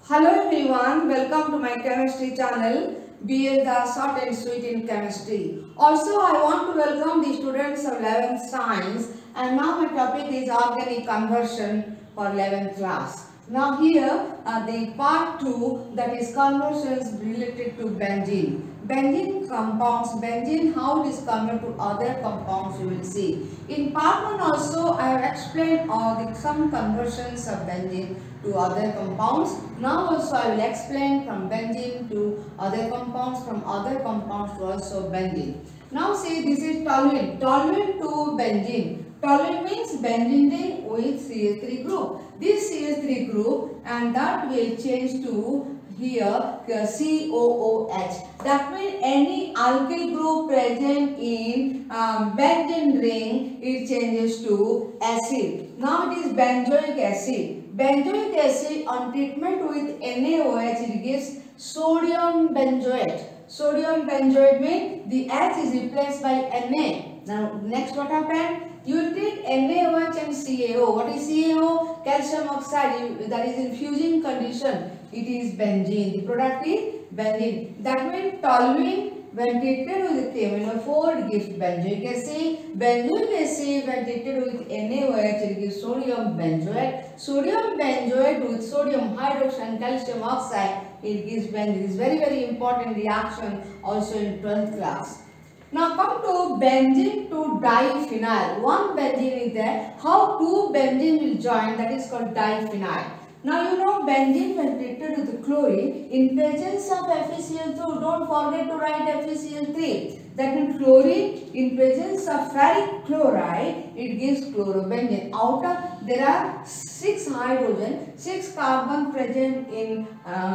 Hello everyone, welcome to my chemistry channel, BL the Short and Sweet in Chemistry. Also, I want to welcome the students of 11th Science, and now my topic is organic conversion for 11th class. Now here the part 2, that is conversions related to benzene. Benzene compounds, benzene how it is converted to other compounds you will see. In part 1 also I have explained some conversions of benzene to other compounds. Now also I will explain from benzene to other compounds, from other compounds to also benzene. Now see, this is toluene. Toluene to benzene. Toluene means benzene ring with CH3 group. This CH3 group and that will change to here COOH. That means any alkyl group present in benzene ring, it changes to acid. Now it is benzoic acid. Benzoic acid on treatment with NaOH, it gives sodium benzoate. Sodium benzoate means the H is replaced by Na. Now next what happened? You treat NaOH and CaO. What is CaO? Calcium oxide. That is in fusing condition. It is benzene. The product is benzene. That means toluene when treated with KMnO4 it gives benzoic acid. Benzoic acid when treated with NaOH it gives sodium benzoate. Sodium benzoate with sodium hydroxide and calcium oxide it gives benzene. It is very important reaction also in 12th class. Now come to benzene to diphenyl. One benzene is there. How two benzene will join, that is called diphenyl. Now you know benzene when treated with chlorine, in presence of FeCl2, don't forget to write FeCl3. That means chlorine in presence of ferric chloride, it gives chlorobenzene. Out of there are 6 hydrogen, 6 carbon present in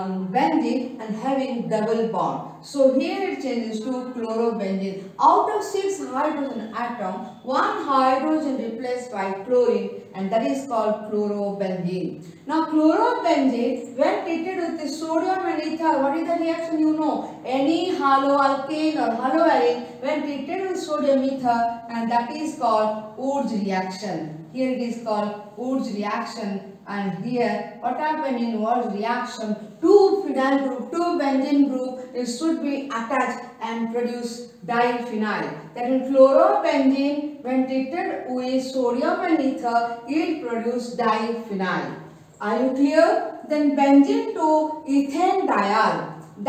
benzene and having double bond. So here it changes to chlorobenzene. Out of 6 hydrogen atom, 1 hydrogen replaced by chlorine and that is called chlorobenzene. Now chlorobenzene when treated with the sodium and ether, what is the reaction you know? Any haloalkane or haloalane when treated with sodium ether and that is called Wurtz reaction. Here it is called Wurtz reaction, and here what happened in Wurtz reaction, two phenyl group, two benzene group, it should be attached and produce diphenyl. That means chlorobenzene when treated with sodium and ether, it produce diphenyl. Are you clear? Then benzene to ethanediol.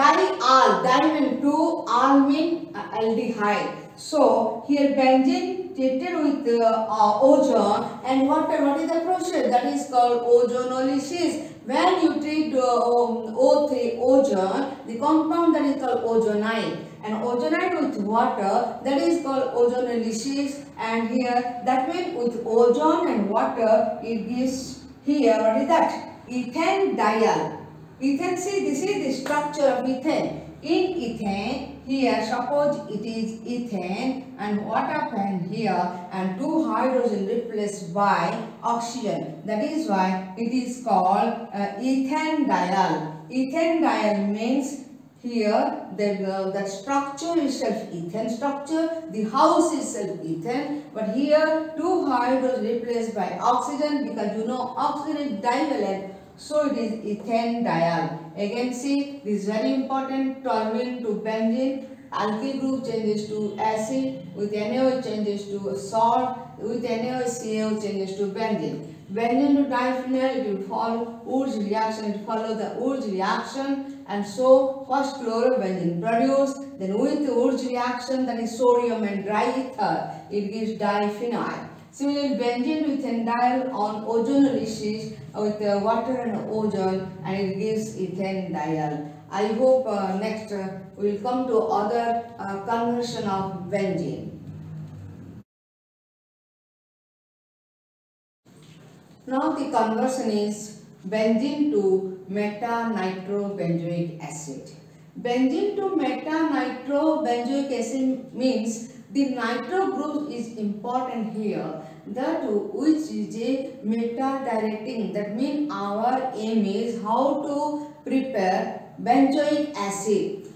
Diol, di mean two, al mean aldehyde. So here benzene treated with ozone, and what is the process? That is called ozonolysis. When you treat O3 ozone, the compound that is called ozonide, and ozonide with water, that is called ozonolysis. And here that means with ozone and water it gives here what is that? Ethanediol. Ethane, see, this is the structure of ethane. In ethane, here suppose it is ethane, and what happened here, and 2 hydrogen replaced by oxygen. That is why it is called ethanediol. Ethanediol means here the structure itself ethane structure, the house itself ethane, but here 2 hydrogen replaced by oxygen, because you know oxygen is divalent. So it is ethanediol. Again see, this is very important. Toluene to benzene, alkyl group changes to acid, with NaOH changes to salt, with NaOH CaO changes to benzene. Benzene to diphenyl, it will follow Wurtz reaction, it will follow the Wurtz reaction, and so first chlorobenzene produced, then with the Wurtz reaction, that is sodium and dry ether, it gives diphenyl. Similarly, benzene with ethanediol on ozonolysis with water and ozone, and it gives ethanediol. I hope next we will come to other conversion of benzene. Now the conversion is benzene to meta-nitrobenzoic acid. Benzene to meta-nitrobenzoic acid means the nitro group is important here, that which is a meta-directing. That means our aim is how to prepare benzoic acid.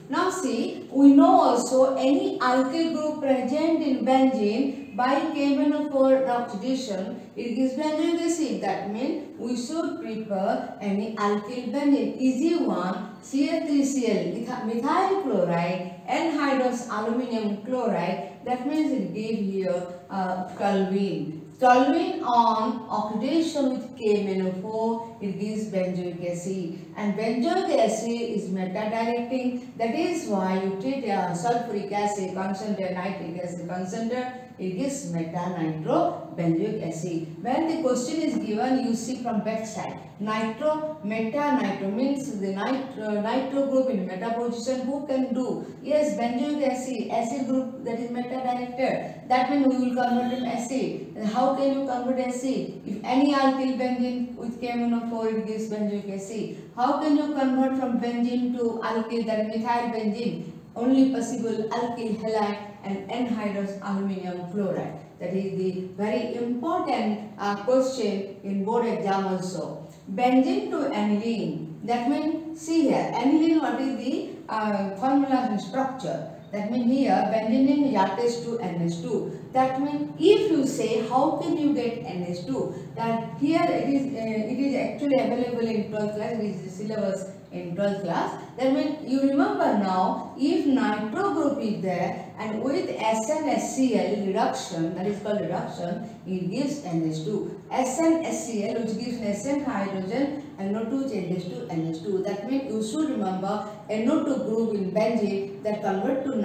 Now see, we know also any alkyl group present in benzene by K-4 oxidation, it gives benzoic acid. That means we should prepare any alkyl benzene. Easy one, CH3Cl, methyl chloride, anhydrous aluminum chloride. That means it gave here toluene. Toluene on oxidation with K-4, it gives benzoic acid. And benzoic acid is meta-directing. That is why you treat sulfuric acid concentrate, nitric acid concentrate, it gives meta-nitro-benzoic acid. When the question is given, you see from back side. Nitro, meta-nitro means the nitro group in meta position. Who can do? Yes, benzoic acid group that is meta-directed. That means we will convert in acid. And how can you convert acid? If any alkyl benzene with K-4, it gives benzoic acid. How can you convert from benzene to alkyl, that is methyl benzene? Only possible alkyl halide and anhydrous aluminum chloride. That is the very important question in board exam also. Benzene to aniline. That means, see here, aniline, what is the formula and structure? That means here benzene is attached to NH2. That means if you say how can you get NH2, that here it is actually available in 12th class. It is the syllabus in 12th class. That means you remember now, if nitro group is there and with SnHCl reduction, that is called reduction, it gives NH2. SnHCl, which gives Sn hydrogen, NO2 changes to NH2. That means you should remember NO2 group in benzene that convert to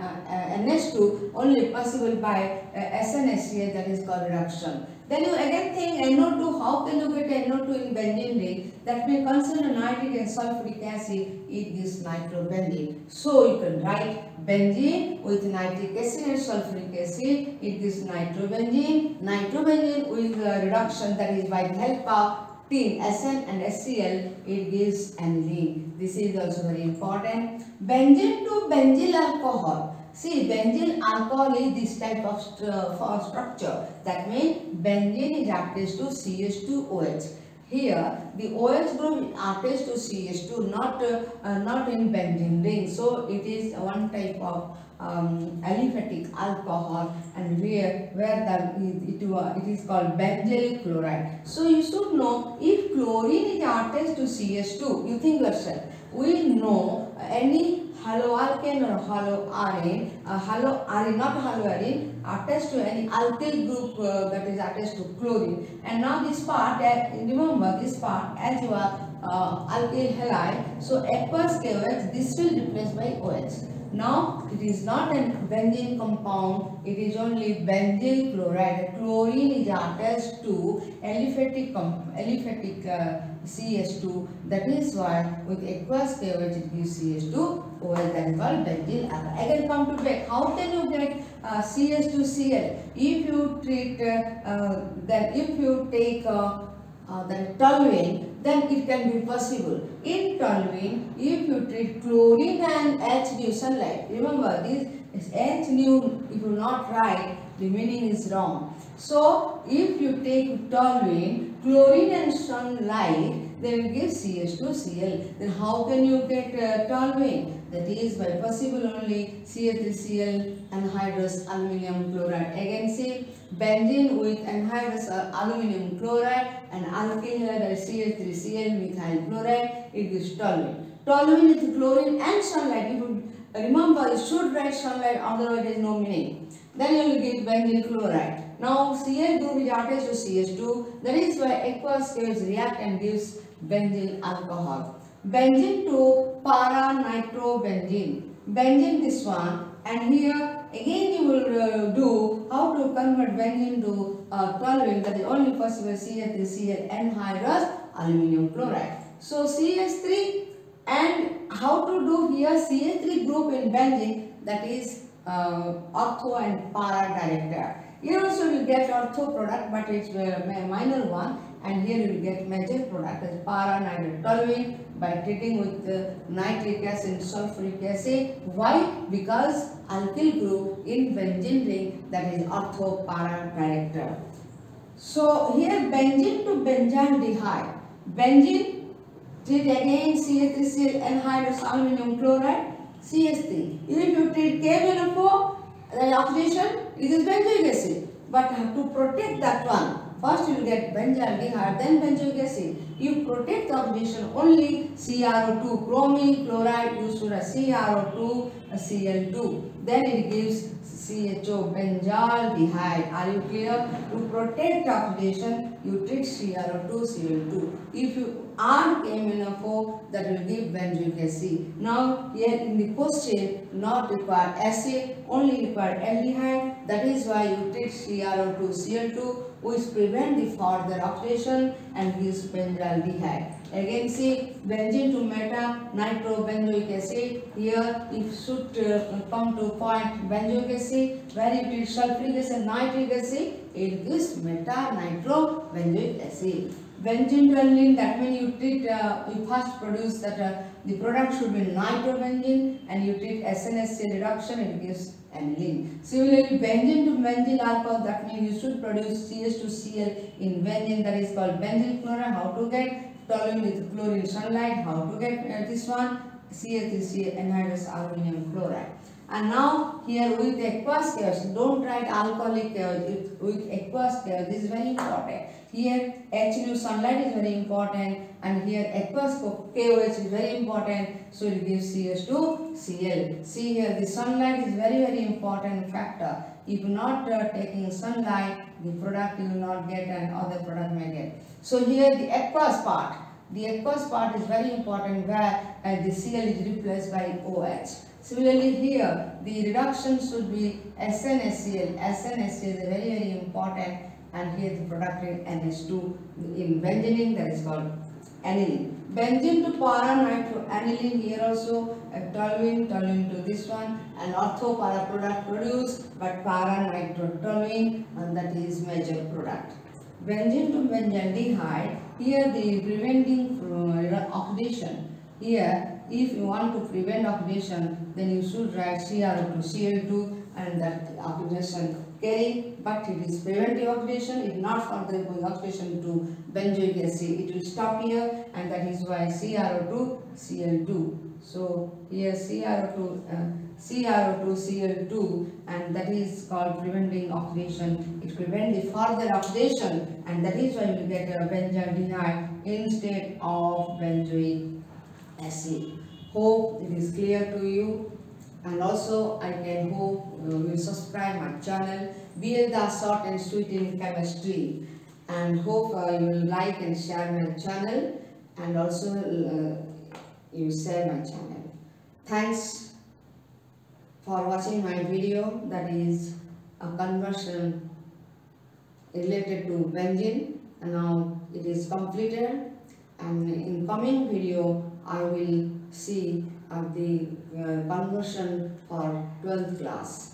NH2 only possible by SnHCl, that is called reduction. Then you again think NO2, how can you get NO2 in benzene ring? That means consider nitric and sulfuric acid, it gives nitrobenzene. So you can write benzene with nitric acid and sulfuric acid, it gives nitrobenzene. Nitrobenzene with reduction, that is by the help of Sn and HCl, it gives aniline. This is also very important. Benzene to benzyl alcohol. See, benzyl alcohol is this type of structure. That means benzene is attached to CH2OH. Here, the OH group is attached to CH2, not in benzene ring. So it is one type of aliphatic alcohol, and where it is called benzyl chloride. So you should know, if chlorine is attached to CH2, you think yourself, we know any haloalkane or haloarine, not haloarine, attached to any alkyl group that is attached to chlorine. And now this part, remember this part, as you are alkyl halide, so aqueous KOH, this will replace by OH. Now it is not a benzene compound, it is only benzyl chloride. Chlorine is attached to aliphatic CH2. That is why with aqueous KOH it gives CH2OH, that is called benzyl alcohol. Again come to back. How can you get CH2Cl? If you treat if you take the toluene, then it can be possible. In toluene, if you treat chlorine and H nu sunlight, remember this is H nu, if you not write, the meaning is wrong. So if you take toluene, chlorine and sunlight, then it gives CH2Cl. Then how can you get toluene? That is by possible only CH3Cl anhydrous aluminum chloride. Again see, benzene with anhydrous aluminum chloride and alkyl halide, that is CH3Cl methyl chloride, it gives toluene. Toluene is chlorine and sunlight. If you remember, you should write sunlight, otherwise there is no meaning. Then you will get benzyl chloride. Now Cl group is attached to CH2. That is why aqueous KOH react and gives benzyl alcohol. Benzene to para-nitrobenzene. Benzene this one, and here again you will do how to convert benzene to toluene, that is only possible CH3Cl anhydrous aluminum chloride. So CH3, and how to do here CH3 group in benzene, that is ortho and para director. Here also you will get ortho product, but it's a minor one, and here you will get major product as para-nitrotoluene by treating with nitric acid and sulfuric acid. Why? Because alkyl group in benzene ring, that is ortho para director. So here benzene to benzaldehyde. Benzene treat again CH3Cl anhydrous aluminum chloride. CH3. If you treat KMnO4, the oxidation, it is benzoic acid. But to protect that one, first you will get benzaldehyde, then benzoic acid. You protect the oxidation only CrO2, chromine chloride used to CrO2, Cl2. Then it gives CHO, benzaldehyde. Are you clear? To protect oxidation, you treat CrO2, Cl2. If you add KMnO4, that will give benzoic acid. Now here in the question, not require acid, only require aldehyde. That is why you treat CrO2, Cl2, which prevent the further oxidation and gives benzaldehyde. Again see, benzene to meta nitrobenzoic acid. Here if should come to point benzoic acid, where you treat sulfuric acid, nitric acid, it gives meta nitrobenzoic acid. Benzene to aniline, that means you treat, you first produce that the product should be nitrobenzene, and you treat SNHCl reduction, it gives aniline. Similarly, benzene to benzyl alcohol, that means you should produce CH2Cl in benzene, that is called benzyl chloride. How to get? Toluene with chlorine sunlight. How to get this one? CH3Cl anhydrous aluminum chloride. And now here with aqueous chaos, don't write alcoholic chaos, with aqueous chaos, this is very important. Here HNO sunlight is very important, and here aqueous KOH is very important, so it gives CH2Cl. See here, the sunlight is very important factor. If not taking sunlight, the product you will not get and other product may get. So here the aqueous part. The aqueous part is very important, where the Cl is replaced by OH. Similarly here, the reduction should be SNHCl. SNHCl is very important, and here the product is NH2. In benzening, that is called aniline. Benzene to para-nitroaniline, here also toluene to this one, and ortho para product produced, but para-nitrotoluene, and that is major product. Benzene to benzaldehyde, here the preventing oxidation. Here, if you want to prevent oxidation, then you should write CrO2, Cl2, and that oxidation carry, but it is preventive oxidation. If not further going oxidation to benzoic acid, it will stop here, and that is why CrO2, Cl2. So here CrO2, Cl2, and that is called preventing oxidation. It prevents the further oxidation, and that is why you get a benzaldehyde instead of benzoic acid. Hope it is clear to you, and also I can hope you will subscribe my channel BL Das Short and Sweet in Chemistry, and hope you will like and share my channel, and also you share my channel. Thanks for watching my video, that is a conversion related to benzene, and now it is completed, and in coming video I will see the conversion for 12th class.